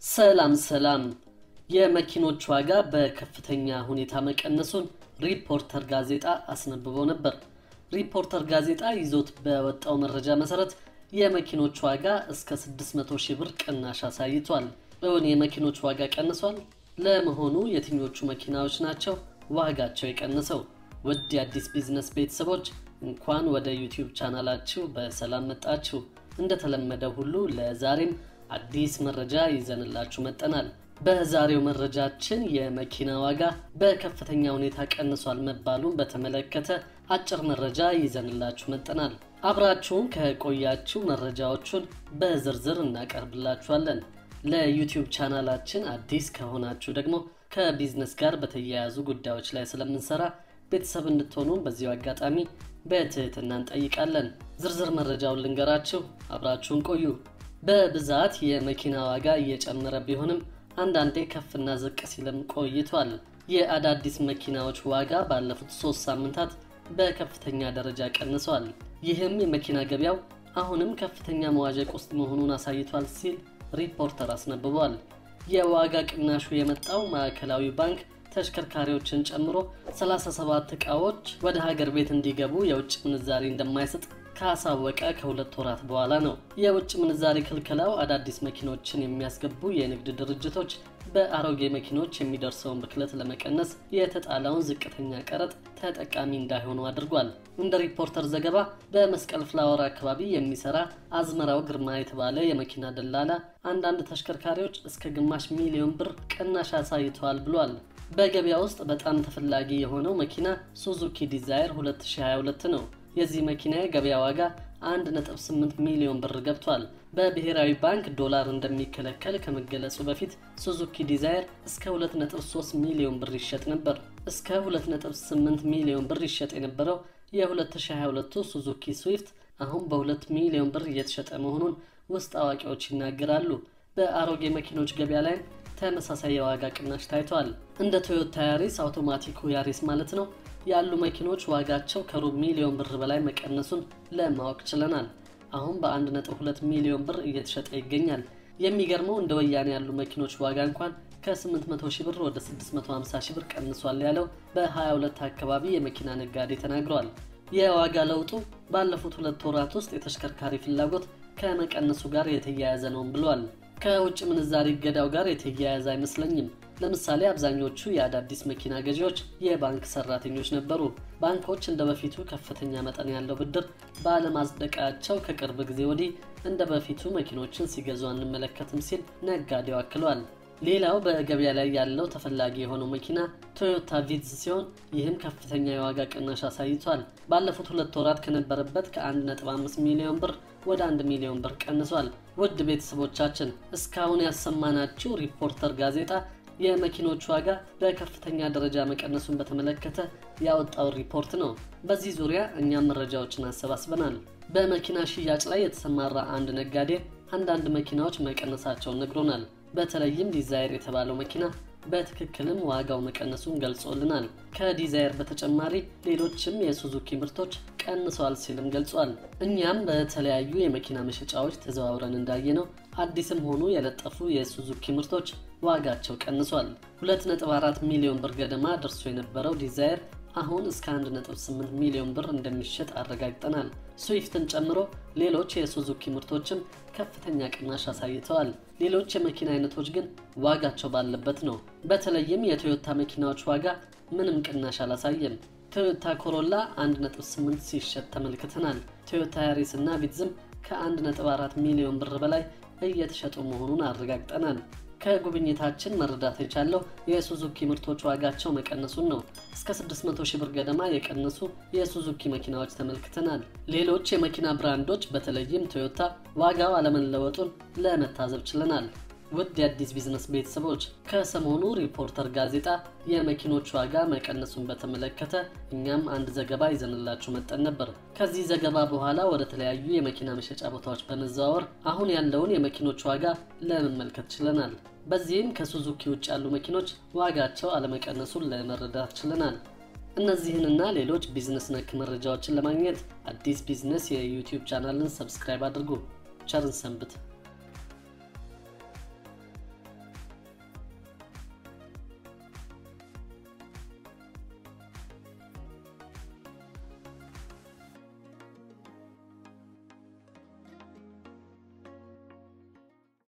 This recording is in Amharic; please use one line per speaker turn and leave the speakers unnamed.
ሰላም የመኪኖች ዋጋ በከፍተኛ ሁኔታ መቀነሱን ሪፖርተር ጋዜጣ አስነብቦ ነበር። ሪፖርተር ጋዜጣ ይዞት በወጣው መረጃ መሰረት የመኪኖች ዋጋ እስከ 600 ሺህ ብር ቅናሽ አሳይቷል። እውን የመኪኖች ዋጋ ቀንሷል? ለመሆኑ የትኞቹ መኪናዎች ናቸው ዋጋቸው የቀነሰው? ውድ የአዲስ ቢዝነስ ቤተሰቦች እንኳን ወደ ዩቲዩብ ቻናላችሁ በሰላም መጣችሁ። እንደተለመደው ሁሉ ለዛሬም አዲስ መረጃ ይዘንላችሁ መጥተናል። በዛሬው መረጃችን የመኪና ዋጋ በከፍተኛ ሁኔታ ቀንሷል መባሉን በተመለከተ አጭር መረጃ ይዘንላችሁ መጥተናል። አብራችሁን ከቆያችሁ መረጃዎቹን በዝርዝር እናቀርብላችኋለን። ለዩቲዩብ ቻናላችን አዲስ ከሆናችሁ ደግሞ ከቢዝነስ ጋር በተያያዙ ጉዳዮች ላይ ስለምንሰራ ቤተሰብ እንድትሆኑ በዚሁ አጋጣሚ በትህትና እንጠይቃለን። ዝርዝር መረጃውን ልንገራችሁ፣ አብራችሁን ቆዩ። በብዛት የመኪና ዋጋ እየጨመረ ቢሆንም አንዳንዴ ከፍና ዝቅ ሲልም ቆይቷል። የአዳዲስ መኪናዎች ዋጋ ባለፉት 3 ሳምንታት በከፍተኛ ደረጃ ቀንሷል። ይህም የመኪና ገበያው አሁንም ከፍተኛ መዋዠቅ ውስጥ መሆኑን አሳይቷል ሲል ሪፖርተር አስነብቧል። የዋጋ ቅናሹ የመጣው ማዕከላዊ ባንክ ተሽከርካሪዎችን ጨምሮ 37 ዕቃዎች ወደ ሀገር ቤት እንዲገቡ የውጭ ምንዛሪ እንደማይሰጥ ካሳወቀ ከ2 ወራት በኋላ ነው። የውጭ ምንዛሪ ክልከላው አዳዲስ መኪኖችን የሚያስገቡ የንግድ ድርጅቶች በአሮጌ መኪኖች የሚደርሰውን ብክለት ለመቀነስ የተጣለውን ዝቅተኛ ቀረጥ ተጠቃሚ እንዳይሆኑ አድርጓል። እንደ ሪፖርተር ዘገባ በመስቀል ፍላወር አካባቢ የሚሰራ አዝመራው ግርማ የተባለ የመኪና ደላላ አንዳንድ ተሽከርካሪዎች እስከ ግማሽ ሚሊዮን ብር ቅናሽ አሳይተዋል ብሏል። በገበያ ውስጥ በጣም ተፈላጊ የሆነው መኪና ሱዙኪ ዲዛይር 2022 ነው። የዚህ መኪና የገበያ ዋጋ 1.8 ሚሊዮን ብር ገብቷል። በብሔራዊ ባንክ ዶላር እንደሚከለከል ከመገለጹ በፊት ሱዙኪ ዲዛይር እስከ 2.3 ሚሊዮን ብር ይሸጥ ነበር። እስከ 2.8 ሚሊዮን ብር ይሸጥ የነበረው የ2022 ሱዙኪ ስዊፍት አሁን በ2 ሚሊዮን ብር እየተሸጠ መሆኑን ውስጥ አዋቂዎች ይናገራሉ። በአሮጌ መኪኖች ገበያ ላይ ተመሳሳይ የዋጋ ቅናሽ ታይቷል። እንደ ቶዮታ ያሪስ፣ አውቶማቲኩ ያሪስ ማለት ነው ያሉ መኪኖች ዋጋቸው ከሩብ ሚሊዮን ብር በላይ መቀነሱን ለማወቅ ችለናል። አሁን በ1.2 ሚሊዮን ብር እየተሸጠ ይገኛል። የሚገርመው እንደ ወያኔ ያሉ መኪኖች ዋጋ እንኳን ከ800 ሺህ ብር ወደ 650 ሺህ ብር ቀንሷል ያለው በ22 አካባቢ የመኪና ነጋዴ ተናግሯል። የዋጋ ለውጡ ባለፉት 2 ወራት ውስጥ የተሽከርካሪ ፍላጎት ከመቀነሱ ጋር የተያያዘ ነው ብሏል። ከውጭ ምንዛሪ ገዳው ጋር የተያያዘ አይመስለኝም። ለምሳሌ አብዛኞቹ የአዳዲስ መኪና ገዢዎች የባንክ ሰራተኞች ነበሩ። ባንኮች እንደበፊቱ ከፍተኛ መጠን ያለው ብድር ባለማጽደቃቸው ከቅርብ ጊዜ ወዲህ እንደበፊቱ መኪኖችን ሲገዙ አንመለከትም ሲል ነጋዴው አክሏል። ሌላው በገበያ ላይ ያለው ተፈላጊ የሆነው መኪና ቶዮታ ቪትዝ ሲሆን ይህም ከፍተኛ የዋጋ ቅናሽ አሳይቷል። ባለፉት 2 ወራት ከነበረበት ከ1.5 ሚሊዮን ብር ወደ 1 ሚሊዮን ብር ቀንሷል። ውድ ቤተሰቦቻችን እስካሁን ያሰማናችሁ ሪፖርተር ጋዜጣ የመኪኖች ዋጋ በከፍተኛ ደረጃ መቀነሱን በተመለከተ ያወጣው ሪፖርት ነው። በዚህ ዙሪያ እኛም መረጃዎችን አሰባስበናል። በመኪና ሽያጭ ላይ የተሰማራ አንድ ነጋዴ አንዳንድ መኪናዎች መቀነሳቸውን ነግሮናል። በተለይም ዲዛይር የተባለው መኪና በትክክልም ዋጋው መቀነሱን ገልጾልናል። ከዲዛይር በተጨማሪ ሌሎችም የሱዙኪ ምርቶች ቀንሰዋል ሲልም ገልጿል። እኛም በተለያዩ የመኪና መሸጫዎች ተዘዋውረን እንዳየነው አዲስም ሆኑ የለጠፉ የሱዙኪ ምርቶች ዋጋቸው ቀንሷል። 2.4 ሚሊዮን ብር ገደማ ደርሶ የነበረው ዲዛይር አሁን እስከ 1.8 ሚሊዮን ብር እንደሚሸጥ አረጋግጠናል። ስዊፍትን ጨምሮ ሌሎች የሱዙኪ ምርቶችም ከፍተኛ ቅናሽ አሳይተዋል። ሌሎች የመኪና አይነቶች ግን ዋጋቸው ባለበት ነው። በተለይም የቶዮታ መኪናዎች ዋጋ ምንም ቅናሽ አላሳየም። ቶዮታ ኮሮላ 1.8 ሲሸጥ ተመልክተናል። ቶዮታ ያሪስ እና ቪትዝም ከ1.4 ሚሊዮን ብር በላይ እየተሸጡ መሆኑን አረጋግጠናል። ከጉብኝታችን መረዳት የቻለው የሱዙኪ ምርቶች ዋጋቸው መቀነሱን ነው። እስከ 600 ሺህ ብር ገደማ የቀነሱ የሱዙኪ መኪናዎች ተመልክተናል። ሌሎች የመኪና ብራንዶች በተለይም ቶዮታ ዋጋው አለመለወጡን ለመታዘብ ችለናል። ውድ የአዲስ ቢዝነስ ቤተሰቦች ከሰሞኑ ሪፖርተር ጋዜጣ የመኪኖች ዋጋ መቀነሱን በተመለከተ እኛም አንድ ዘገባ ይዘንላችሁ መጥተን ነበር። ከዚህ ዘገባ በኋላ ወደ ተለያዩ የመኪና መሸጫ ቦታዎች በመዘዋወር አሁን ያለውን የመኪኖች ዋጋ ለመመልከት ችለናል። በዚህም ከሱዙኪ ውጭ ያሉ መኪኖች ዋጋቸው አለመቀነሱን ለመረዳት ችለናል። እነዚህንና ሌሎች ቢዝነስ ነክ መረጃዎችን ለማግኘት አዲስ ቢዝነስ የዩቲዩብ ቻናልን ሰብስክራይብ አድርጉ። ቸርን ሰንብት።